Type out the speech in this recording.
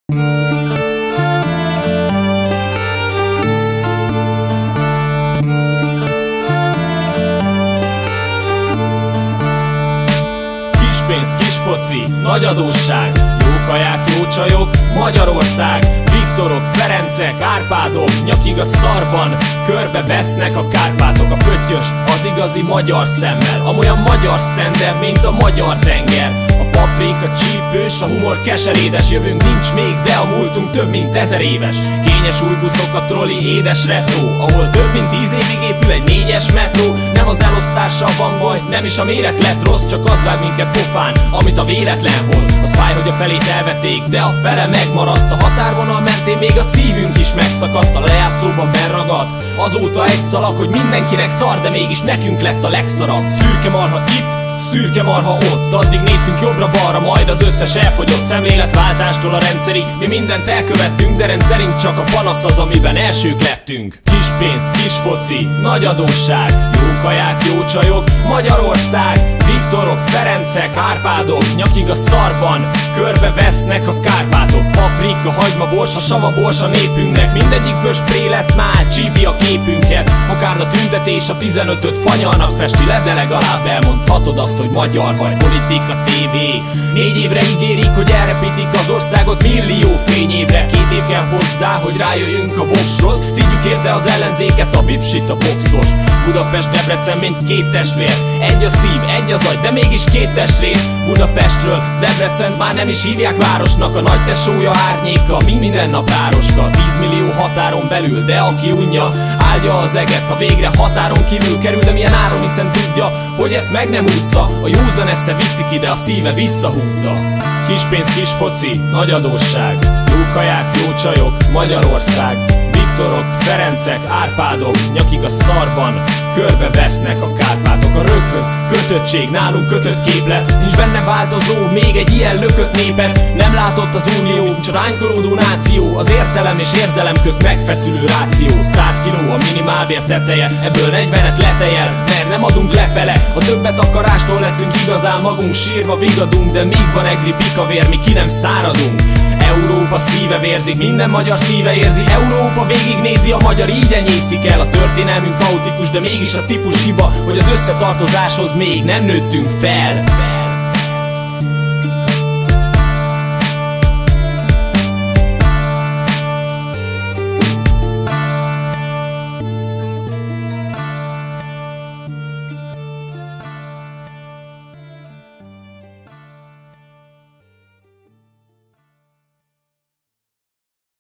Pénz, kis foci, nagy adósság, jó kaják, jó csajok, Magyarország. Viktorok, Ferencek, Árpádok, nyakig a szarban körbe vesznek a Kárpátok. A pöttyös az igazi magyar szemmel, amolyan magyar standard, mint a magyar tenger. A paprika csípős, a humor keserédes, jövünk nincs még, de a múltunk több mint 1000 éves. Kényes új buszok, a troli, édes retro, ahol több mint 10 évig épül egy 4-es metró. Nem az elosztással van baj, nem is a méret lett rossz, csak az vág minket pofán, amit a véletlen hoz. Az fáj, hogy a felét elvették, de a fele megmaradt. A határvonal mentén még a szívünk is megszakadt. A lejátszóban beragadt azóta egy szalag, hogy mindenkinek szar, de mégis nekünk lett a legszarabb. Szürke marha itt, szürke marha ott, addig néztünk jobbra-balra, majd az összes elfogyott. Szemléletváltástól a rendszerig mi mindent elkövettünk, de rendszerint csak a panasz az, amiben elsők lettünk. Kis pénz, kis foci, nagy adósság, jó kaják, jó csajok, Magyarország. Viktorok, Ferencek, Árpádok, nyakig a szarban körbe vesznek a Kárpátok. Paprika, hagyma, borsa, sava, borsa népünknek, mindegyikből spré lett már, csípi a képünket. Akár a tüntetés a 15-öt fanyalnak festi le, de legalább elmondhatod azt, hogy magyar vagy. Politika, tévé, 4 évre ígérik, hogy elrepítik az országot millió fényévre. 2 év kell hozzá, hogy rájöjjünk a vokshoz, szídjuk érte az ellenzéket, a bipsit, a boxos. Budapest, Debrecen, mint 2 testvér, egy a szív, egy az agy, de mégis 2 testrész. Budapestről Debrecent már nem is hívják városnak, a nagy tesója árnyéka, minden nap ároska. 10 millió határon belül, de aki unja, áldja az eget, ha végre határon kívül kerül, de milyen áron, hiszen tudja, hogy ezt meg nem ússza. A józan esze viszik ide, a szíve visszahúzza. Kis pénz, kis foci, nagy adósság, jó kaják, jó csajok, Magyarország. Viktorok, Ferencek, Árpádok, nyakig a szarban körbe vesznek a Kárpátok. A röghöz kötöttség, nálunk kötött képlet, nincs benne változó, még egy ilyen lökött népet nem látott az unió, csak ránkolódó náció, az értelem és érzelem közt megfeszülő ráció. 100 kiló a minimálbér teteje, ebből 40-et letejel, mert nem adunk lefele. A többet akarástól leszünk igazán magunk, sírva vigadunk, de míg van egri bikavér, mi ki nem száradunk. Európa szíve vérzik, minden magyar szíve érzi, Európa végignézi, a magyar így enyészik el. A történelmünk kaotikus, de mégis a típus hiba, hogy az összetartozáshoz még nem nőttünk fel.